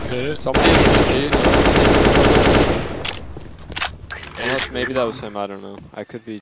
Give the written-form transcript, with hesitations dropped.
hit it. Somebody is in the G. Unless maybe that was him, I don't know. I could be